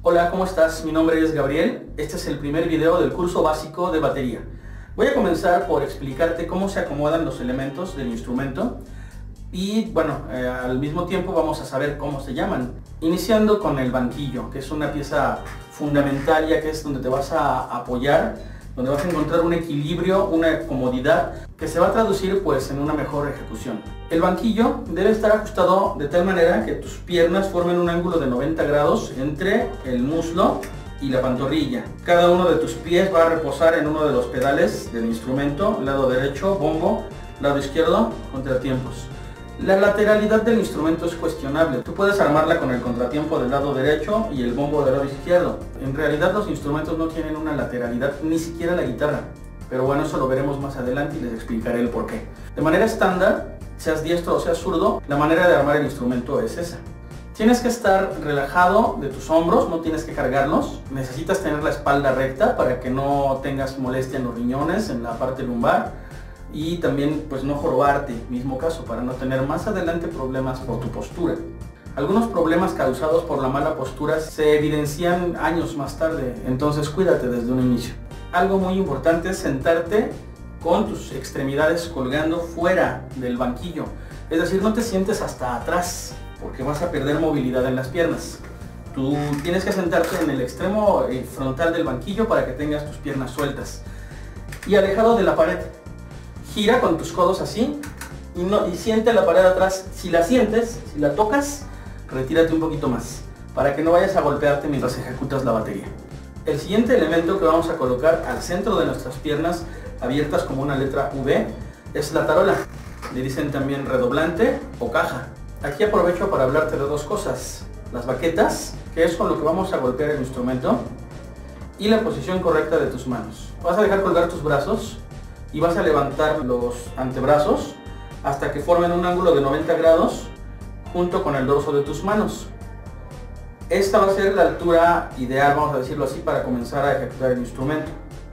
Hola, ¿cómo estás? Mi nombre es Gabriel. Este es el primer video del curso básico de batería. Voy a comenzar por explicarte cómo se acomodan los elementos del instrumento y al mismo tiempo vamos a saber cómo se llaman. Iniciando con el banquillo, que es una pieza fundamental, ya que es donde te vas a apoyar, donde vas a encontrar un equilibrio, una comodidad que se va a traducir pues en una mejor ejecución. El banquillo debe estar ajustado de tal manera que tus piernas formen un ángulo de 90 grados entre el muslo y la pantorrilla. Cada uno de tus pies va a reposar en uno de los pedales del instrumento, lado derecho, bombo, lado izquierdo, contratiempos. La lateralidad del instrumento es cuestionable. Tú puedes armarla con el contratiempo del lado derecho y el bombo del lado izquierdo. En realidad los instrumentos no tienen una lateralidad, ni siquiera la guitarra. Pero bueno, eso lo veremos más adelante y les explicaré el porqué. De manera estándar, seas diestro o seas zurdo, la manera de armar el instrumento es esa. Tienes que estar relajado de tus hombros, no tienes que cargarlos. Necesitas tener la espalda recta para que no tengas molestia en los riñones, en la parte lumbar. Y también pues no jorobarte, mismo caso, para no tener más adelante problemas por tu postura. Algunos problemas causados por la mala postura se evidencian años más tarde, entonces cuídate desde un inicio. Algo muy importante es sentarte con tus extremidades colgando fuera del banquillo, es decir, no te sientes hasta atrás porque vas a perder movilidad en las piernas. Tú tienes que sentarte en el extremo frontal del banquillo para que tengas tus piernas sueltas y alejado de la pared. Gira con tus codos así y siente la pared atrás. Si la sientes, si la tocas, retírate un poquito más para que no vayas a golpearte mientras ejecutas la batería. El siguiente elemento que vamos a colocar al centro de nuestras piernas, abiertas como una letra V, es la tarola. Le dicen también redoblante o caja. Aquí aprovecho para hablarte de dos cosas: las baquetas, que es con lo que vamos a golpear el instrumento, y la posición correcta de tus manos. Vas a dejar colgar tus brazos y vas a levantar los antebrazos hasta que formen un ángulo de 90 grados junto con el dorso de tus manos. Esta va a ser la altura ideal, vamos a decirlo así, para comenzar a ejecutar el instrumento.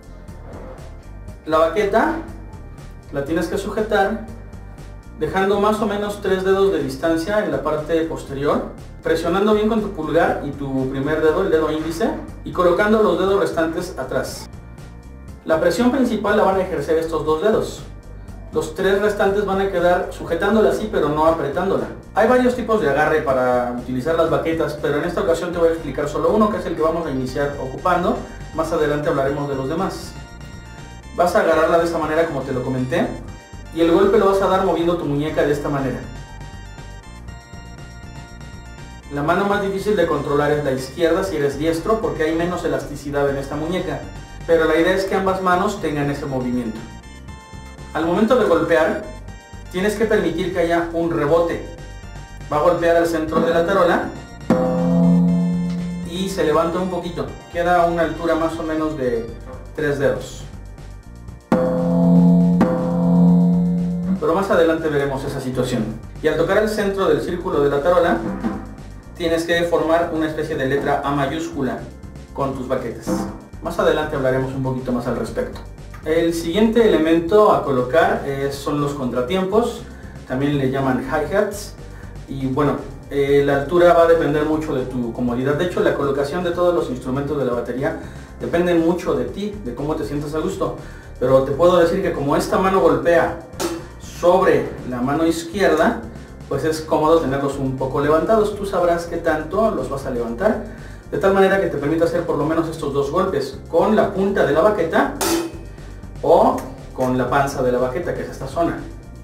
La baqueta la tienes que sujetar dejando más o menos 3 dedos de distancia en la parte posterior, presionando bien con tu pulgar y tu primer dedo, el dedo índice, y colocando los dedos restantes atrás. La presión principal la van a ejercer estos 2 dedos. Los 3 restantes van a quedar sujetándola así, pero no apretándola. Hay varios tipos de agarre para utilizar las baquetas, pero en esta ocasión te voy a explicar solo uno, que es el que vamos a iniciar ocupando. Más adelante hablaremos de los demás. Vas a agarrarla de esta manera como te lo comenté, y el golpe lo vas a dar moviendo tu muñeca de esta manera. La mano más difícil de controlar es la izquierda si eres diestro, porque hay menos elasticidad en esta muñeca. Pero la idea es que ambas manos tengan ese movimiento. Al momento de golpear, tienes que permitir que haya un rebote. Va a golpear al centro de la tarola y se levanta un poquito. Queda a una altura más o menos de 3 dedos. Pero más adelante veremos esa situación. Y al tocar el centro del círculo de la tarola, tienes que formar una especie de letra A mayúscula con tus baquetas. Más adelante hablaremos un poquito más al respecto. El siguiente elemento a colocar son los contratiempos, también le llaman hi-hats, y la altura va a depender mucho de tu comodidad. De hecho, la colocación de todos los instrumentos de la batería depende mucho de ti, de cómo te sientas a gusto. Pero te puedo decir que como esta mano golpea sobre la mano izquierda, pues es cómodo tenerlos un poco levantados. Tú sabrás qué tanto los vas a levantar, de tal manera que te permita hacer por lo menos estos 2 golpes con la punta de la baqueta o con la panza de la baqueta, que es esta zona.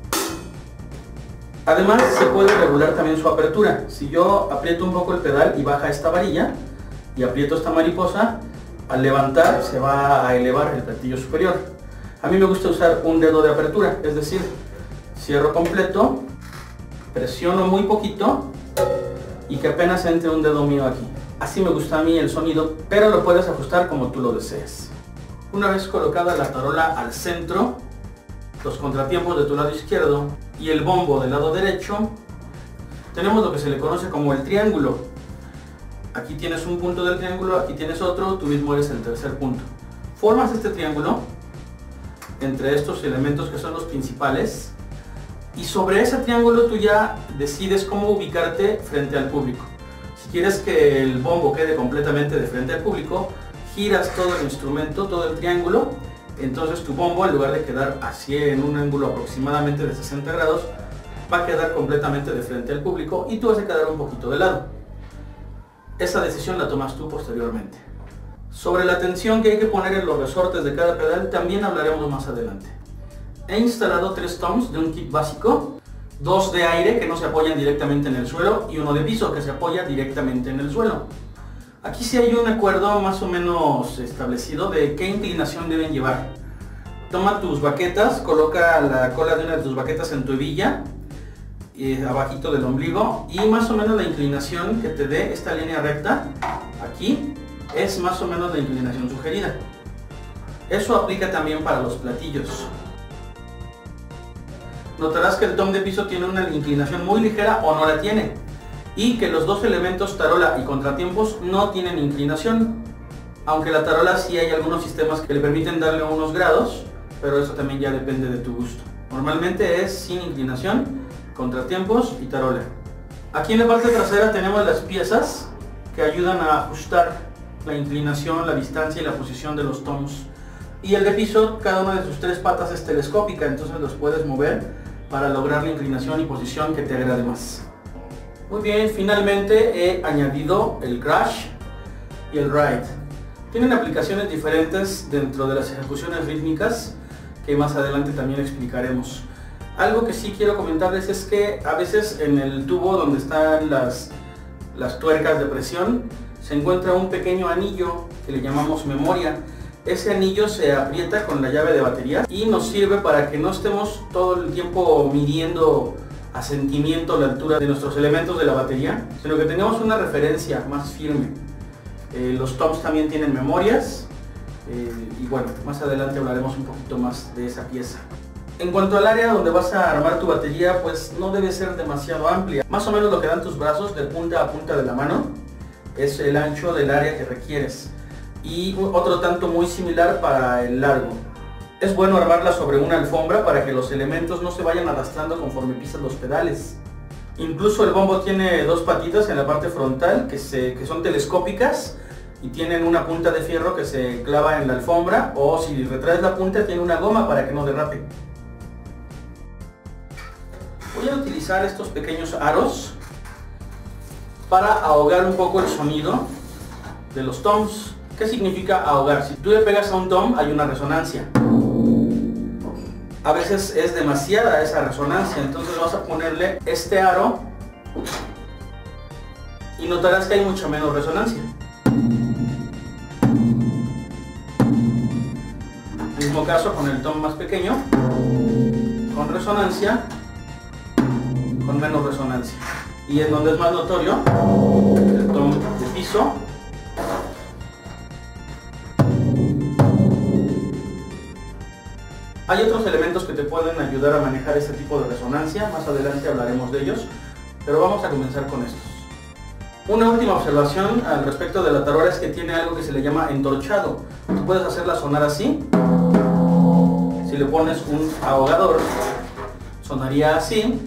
Además, se puede regular también su apertura. Si yo aprieto un poco el pedal y baja esta varilla y aprieto esta mariposa, al levantar se va a elevar el platillo superior. A mí me gusta usar un dedo de apertura, es decir, cierro completo, presiono muy poquito y que apenas entre un dedo mío aquí. Así me gusta a mí el sonido, pero lo puedes ajustar como tú lo desees. Una vez colocada la tarola al centro, los contratiempos de tu lado izquierdo y el bombo del lado derecho, tenemos lo que se le conoce como el triángulo. Aquí tienes un punto del triángulo, aquí tienes otro, tú mismo eres el tercer punto. Formas este triángulo entre estos elementos que son los principales, y sobre ese triángulo tú ya decides cómo ubicarte frente al público. Si quieres que el bombo quede completamente de frente al público, giras todo el instrumento, todo el triángulo, entonces tu bombo, en lugar de quedar así en un ángulo aproximadamente de 60 grados, va a quedar completamente de frente al público y tú vas a quedar un poquito de lado. Esa decisión la tomas tú posteriormente. Sobre la tensión que hay que poner en los resortes de cada pedal también hablaremos más adelante. He instalado 3 toms de un kit básico, 2 de aire que no se apoyan directamente en el suelo y uno de piso que se apoya directamente en el suelo. Aquí sí hay un acuerdo más o menos establecido de qué inclinación deben llevar. Toma tus baquetas, coloca la cola de una de tus baquetas en tu hebilla, abajito del ombligo, y más o menos la inclinación que te dé esta línea recta aquí es más o menos la inclinación sugerida. Eso aplica también para los platillos. Notarás que el tom de piso tiene una inclinación muy ligera o no la tiene, y que los dos elementos tarola y contratiempos no tienen inclinación, aunque la tarola sí hay algunos sistemas que le permiten darle unos grados, pero eso también ya depende de tu gusto. Normalmente es sin inclinación, contratiempos y tarola. Aquí en la parte trasera tenemos las piezas que ayudan a ajustar la inclinación, la distancia y la posición de los toms. Y el de piso, cada una de sus 3 patas es telescópica, entonces los puedes mover para lograr la inclinación y posición que te agrade más. Muy bien, finalmente he añadido el crash y el ride. Tienen aplicaciones diferentes dentro de las ejecuciones rítmicas que más adelante también explicaremos. Algo que sí quiero comentarles es que a veces en el tubo donde están las tuercas de presión se encuentra un pequeño anillo que le llamamos memoria. Ese anillo se aprieta con la llave de batería y nos sirve para que no estemos todo el tiempo midiendo a sentimiento la altura de nuestros elementos de la batería, sino que tengamos una referencia más firme. Los toms también tienen memorias y bueno, más adelante hablaremos un poquito más de esa pieza. En cuanto al área donde vas a armar tu batería, pues no debe ser demasiado amplia. Más o menos lo que dan tus brazos de punta a punta de la mano es el ancho del área que requieres, y otro tanto muy similar para el largo. Es bueno armarla sobre una alfombra para que los elementos no se vayan arrastrando conforme pisas los pedales. Incluso el bombo tiene 2 patitas en la parte frontal que son telescópicas y tienen una punta de fierro que se clava en la alfombra, o si retraes la punta tiene una goma para que no derrape. Voy a utilizar estos pequeños aros para ahogar un poco el sonido de los toms. ¿Qué significa ahogar? Si tú le pegas a un tom hay una resonancia. A veces es demasiada esa resonancia, entonces vas a ponerle este aro y notarás que hay mucha menos resonancia. Mismo caso con el tom más pequeño, con resonancia, con menos resonancia. Y en donde es más notorio, el tom de piso. Hay otros elementos que te pueden ayudar a manejar este tipo de resonancia, más adelante hablaremos de ellos, pero vamos a comenzar con estos. Una última observación al respecto de la tarola es que tiene algo que se le llama entorchado. Tú puedes hacerla sonar así. Si le pones un ahogador, sonaría así.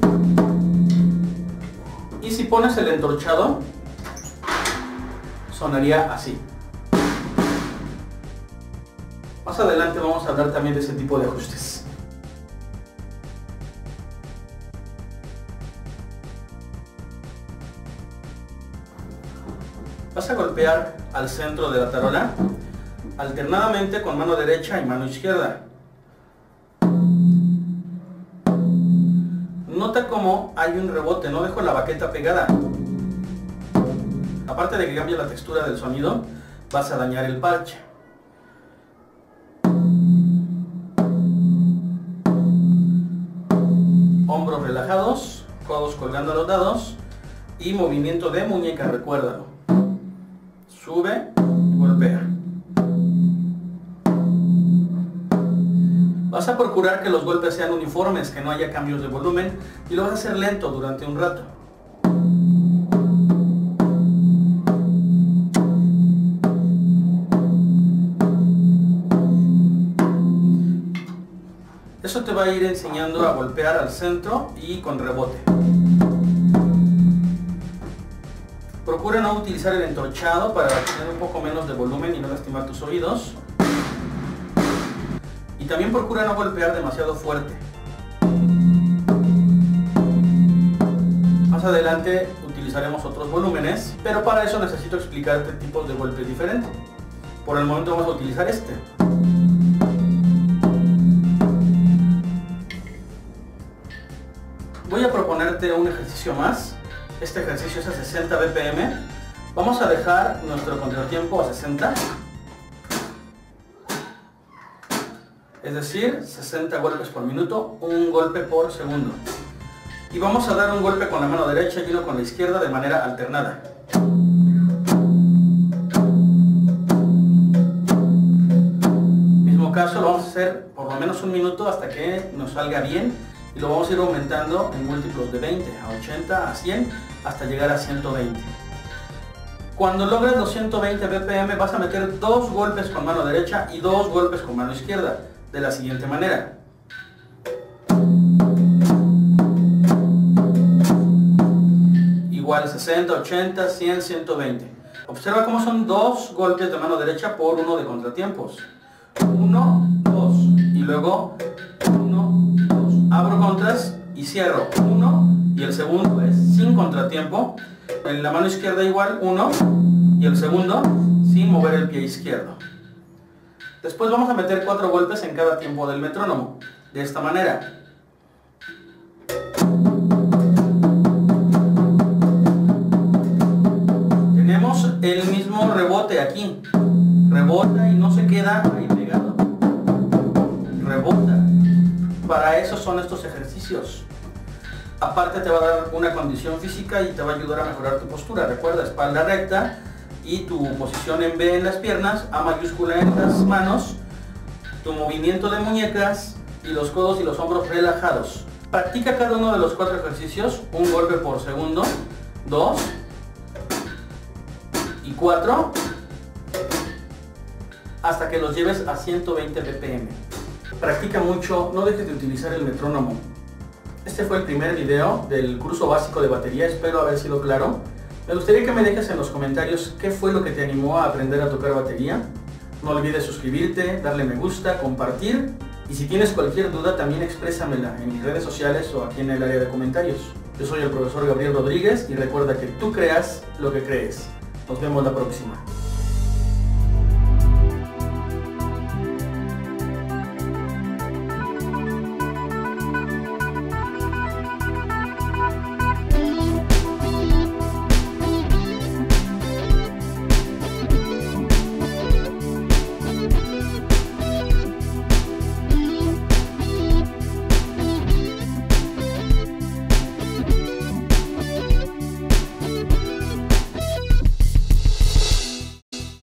Y si pones el entorchado, sonaría así. Más adelante vamos a hablar también de ese tipo de ajustes. Vas a golpear al centro de la tarola alternadamente con mano derecha y mano izquierda. Nota cómo hay un rebote, no dejo la baqueta pegada. Aparte de que cambia la textura del sonido, vas a dañar el parche. Hombros relajados, codos colgando a los lados y movimiento de muñeca, recuérdalo. Sube y golpea. Vas a procurar que los golpes sean uniformes, que no haya cambios de volumen, y lo vas a hacer lento durante un rato. Eso te va a ir enseñando a golpear al centro y con rebote. Procura no utilizar el entorchado para tener un poco menos de volumen y no lastimar tus oídos. Y también procura no golpear demasiado fuerte. Más adelante utilizaremos otros volúmenes, pero para eso necesito explicarte tipos de golpes diferentes. Por el momento vamos a utilizar este. Voy a proponerte un ejercicio más. Este ejercicio es a 60 BPM. Vamos a dejar nuestro contratiempo a 60. Es decir, 60 golpes por minuto, un golpe por segundo. Y vamos a dar un golpe con la mano derecha y uno con la izquierda de manera alternada. Mismo caso, lo vamos a hacer por lo menos un minuto hasta que nos salga bien. Y lo vamos a ir aumentando en múltiplos de 20, a 80, a 100, hasta llegar a 120. Cuando logres los 120 BPM vas a meter 2 golpes con mano derecha y 2 golpes con mano izquierda, de la siguiente manera. Igual 60, 80, 100, 120. Observa cómo son 2 golpes de mano derecha por 1 de contratiempos. 1, 2 y luego 1, 2. Abro contras y cierro 1 y el segundo es sin contratiempo. En la mano izquierda igual 1 y el segundo sin mover el pie izquierdo. Después vamos a meter 4 golpes en cada tiempo del metrónomo, de esta manera. Tenemos el mismo rebote aquí. Rebota y no se queda ahí pegado. Rebota. Para eso son estos ejercicios. Aparte te va a dar una condición física y te va a ayudar a mejorar tu postura. Recuerda, espalda recta y tu posición en V en las piernas, A mayúscula en las manos, tu movimiento de muñecas y los codos y los hombros relajados. Practica cada uno de los 4 ejercicios, un golpe por segundo, 2 y 4, hasta que los lleves a 120 BPM. Practica mucho, no dejes de utilizar el metrónomo. Este fue el primer video del curso básico de batería, espero haber sido claro. Me gustaría que me dejes en los comentarios qué fue lo que te animó a aprender a tocar batería. No olvides suscribirte, darle me gusta, compartir. Y si tienes cualquier duda también exprésamela en mis redes sociales o aquí en el área de comentarios. Yo soy el profesor Gabriel Rodríguez y recuerda que tú creas lo que crees. Nos vemos la próxima.